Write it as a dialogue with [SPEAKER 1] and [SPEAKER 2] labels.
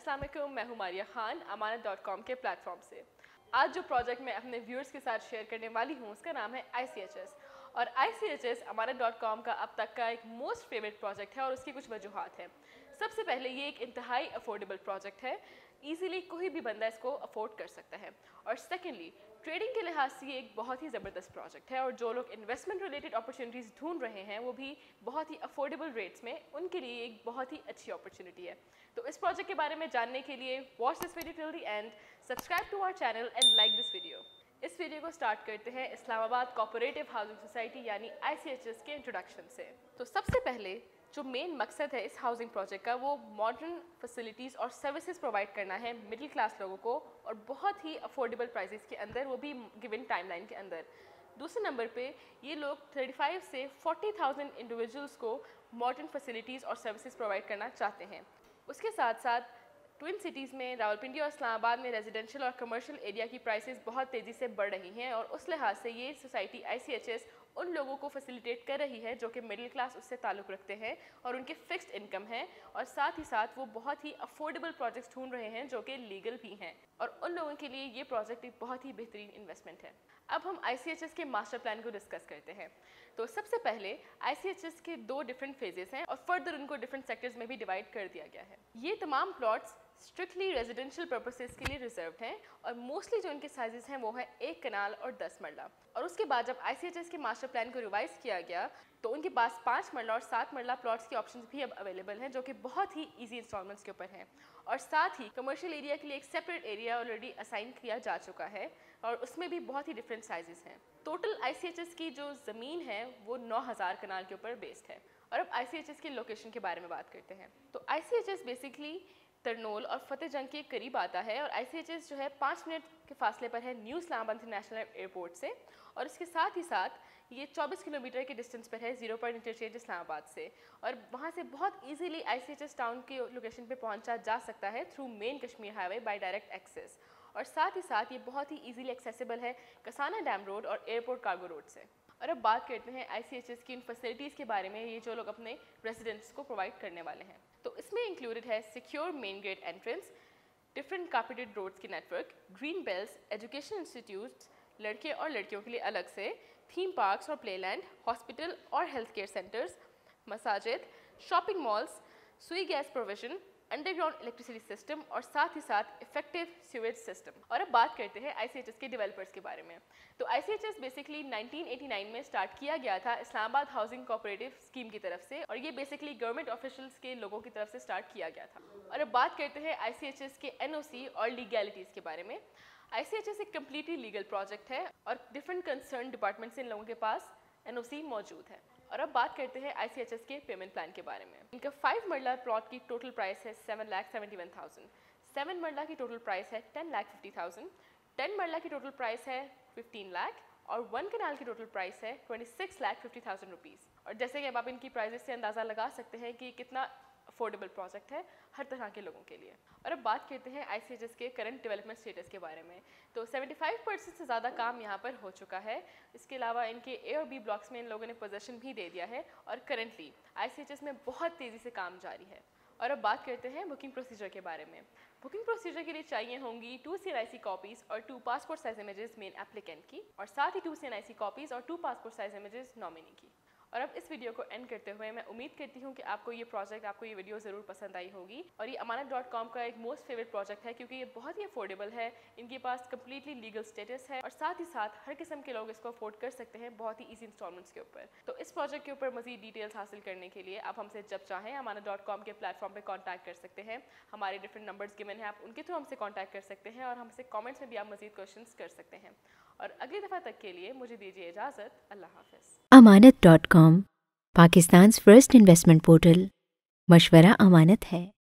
[SPEAKER 1] अस्सलाम वालेकुम, मैं हूं मारिया खान अमानत.com के प्लेटफॉर्म से। आज जो प्रोजेक्ट मैं अपने व्यूअर्स के साथ शेयर करने वाली हूं उसका नाम है ICHS। और ICHS अमानत.com का अब तक का एक मोस्ट फेवरेट प्रोजेक्ट है और उसकी कुछ वजूहात हैं। सबसे पहले ये एक इंतहाई अफोर्डेबल प्रोजेक्ट है, ईजिली कोई भी बंदा इसको अफोर्ड कर सकता है। और सेकेंडली, ट्रेडिंग के लिहाज से ये एक बहुत ही ज़बरदस्त प्रोजेक्ट है और जो लोग इन्वेस्टमेंट रिलेटेड अपॉर्चुनिटीज़ ढूंढ रहे हैं वो भी बहुत ही अफोर्डेबल रेट्स में, उनके लिए एक बहुत ही अच्छी अपॉर्चुनिटी है। तो इस प्रोजेक्ट के बारे में जानने के लिए watch this video till the end, subscribe to our channel and like this video. इस वीडियो को स्टार्ट करते हैं इस्लामाबाद कोऑपरेटिव हाउसिंग सोसाइटी यानी ICHS के इंट्रोडक्शन से। तो सबसे पहले जो मेन मकसद है इस हाउसिंग प्रोजेक्ट का वो मॉडर्न फैसिलिटीज़ और सर्विसेज प्रोवाइड करना है मिडिल क्लास लोगों को और बहुत ही अफोर्डेबल प्राइसेस के अंदर, वो भी गिवन टाइमलाइन के अंदर। दूसरे नंबर पे ये लोग 35 से 40,000 इंडिविजुअल्स को मॉडर्न फैसिलिटीज़ और सर्विसेज प्रोवाइड करना चाहते हैं। उसके साथ साथ ट्विन सिटीज़ में रावलपिंडी और इस्लामाबाद में रेजिडेंशियल और कमर्शियल एरिया की प्राइसेस बहुत तेज़ी से बढ़ रही हैं और उस लिहाज से ये सोसाइटी ICHS उन लोगों को फैसिलिटेट कर रही है जो कि मिडिल क्लास उससे ताल्लुक़ रखते हैं और उनके फिक्स्ड इनकम है, और साथ ही साथ वो बहुत ही अफोर्डेबल प्रोजेक्ट्स ढूंढ रहे हैं जो कि लीगल भी हैं, और उन लोगों के लिए ये प्रोजेक्ट एक बहुत ही बेहतरीन इन्वेस्टमेंट है। अब हम ICHS के मास्टर प्लान को डिस्कस करते हैं। तो सबसे पहले ICHS के 2 डिफरेंट फेजेस हैं और फर्दर उनको डिफरेंट सेक्टर्स में भी डिवाइड कर दिया गया है। ये तमाम प्लॉट्स स्ट्रिक्टली रेजिडेंशियल पर्पसेस के लिए रिजर्व्ड हैं और मोस्टली जो इनके साइजेस हैं वो है 1 कनाल और 10 मरला। और उसके बाद जब ICHS के मास्टर प्लान को रिवाइज किया गया तो उनके पास 5 मरला और 7 मरला प्लॉट्स के ऑप्शंस भी अब अवेलेबल हैं जो कि बहुत ही इजी इंस्टॉलमेंट्स के ऊपर हैं। और साथ ही कमर्शियल एरिया के लिए एक सेपरेट एरिया ऑलरेडी असाइन किया जा चुका है और उसमें भी बहुत ही डिफरेंट साइजेस हैं। टोटल ICHS की जो ज़मीन है वो 9,000 कनाल के ऊपर बेस्ड है। और अब ICHS की लोकेशन के बारे में बात करते हैं। तो ICHS बेसिकली तरनोल और फतेह जंग के करीब आता है और ICHS जो है 5 मिनट के फासले पर है न्यू इस्लामाबाद इंटरनेशनल एयरपोर्ट से, और इसके साथ ही साथ ये 24 किलोमीटर के डिस्टेंस पर है 0 पॉइंट इंटरचेंज इस्लामाबाद से, और वहाँ से बहुत इजीली ICHS टाउन के लोकेशन पे पहुँचा जा सकता है through main Kashmir highway by direct access. और साथ ही साथ ये बहुत ही इजीली एक्सेसिबल है कसाना डैम रोड और एयरपोर्ट कार्गो रोड से। और अब बात करते हैं ICHS की उन फैसिलिटीज़ के बारे में ये जो लोग अपने रेजिडेंट्स को प्रोवाइड करने वाले हैं। तो इसमें इंक्लूडेड है secure main gate entrance, different carpeted roads की network, green belts, education institutes लड़के और लड़कियों के लिए अलग से, थीम पार्क्स और प्लेलैंड, हॉस्पिटल और हेल्थ केयर सेंटर्स, मसाजिद, shopping malls, Sui gas provision, underground electricity system और साथ ही साथ इफेक्टिव सीवेज सिस्टम। और अब बात करते हैं ICHS के डेवलपर्स के बारे में। तो ICHS बेसिकली 1989 में स्टार्ट किया गया था इस्लामाबाद हाउसिंग कोऑपरेटिव स्कीम की तरफ से, और ये बेसिकली गवर्नमेंट ऑफिशियल्स के लोगों की तरफ से स्टार्ट किया गया था। और अब बात करते हैं ICHS के NOC और लीगैलिटीज़ के बारे में। ICHS एक कम्प्लीटली लीगल प्रोजेक्ट है और डिफरेंट कंसर्न डिपार्टमेंट से इन लोगों के पास NOC मौजूद है। और अब बात करते हैं ICHS के पेमेंट प्लान के बारे में। इनका 5 मरला प्लॉट की टोटल प्राइस है 7,71,000, 7 मरला की टोटल प्राइस है 10,50,000, 10 मरला की टोटल प्राइस है 15 लाख और 1 कनाल की टोटल प्राइस है 26,50,000 रुपीज़। और जैसे कि अब आप इनकी प्राइसेस से अंदाज़ा लगा सकते हैं कि कितना अफोर्डेबल प्रोजेक्ट है हर तरह के लोगों के लिए। और अब बात करते हैं ICHS के करंट डेवलपमेंट स्टेटस के बारे में। तो 75% से ज़्यादा काम यहाँ पर हो चुका है। इसके अलावा इनके A और B ब्लॉक्स में इन लोगों ने पोजेसन भी दे दिया है और करंटली ICHS में बहुत तेज़ी से काम जारी है। और अब बात करते हैं बुकिंग प्रोसीजर के बारे में। बुकिंग प्रोसीजर के लिए चाहिए होंगी 2 CNIC कॉपीज़ और 2 passport size images main applicant की, और साथ ही 2 CNIC कॉपीज़ और 2 पासपोर्ट साइज इमेजेस नॉमिनी की। और अब इस वीडियो को एंड करते हुए मैं उम्मीद करती हूँ कि आपको ये प्रोजेक्ट, आपको ये वीडियो ज़रूर पसंद आई होगी। और ये अमानत.com का एक मोस्ट फेवरेट प्रोजेक्ट है क्योंकि ये बहुत ही अफोर्डेबल है, इनके पास कम्प्लीटली लीगल स्टेटस है और साथ ही साथ हर किस्म के लोग इसको अफोर्ड कर सकते हैं बहुत ही ईजी इंस्टॉलमेंट्स के ऊपर। तो इस प्रोजेक्ट के ऊपर मज़ीद डिटेल्स हासिल करने के लिए आप हमसे जब चाहें अमानत.com के प्लेटफॉर्म पर कॉन्टैक्ट कर सकते हैं। हमारे डिफरेंट नंबर्स गिवन हैं, आप उनके थ्रू हमसे कॉन्टैक्ट कर सकते हैं और हमसे कॉमेंट्स में भी आप मज़ीद क्वेश्चन कर सकते हैं। और अगली दफ़ा तक के लिए मुझे दीजिए इजाज़त। अल्लाह हाफ़िज़।
[SPEAKER 2] अमानत.com, पाकिस्तान्स फर्स्ट इन्वेस्टमेंट पोर्टल। मशवरा अमानत है।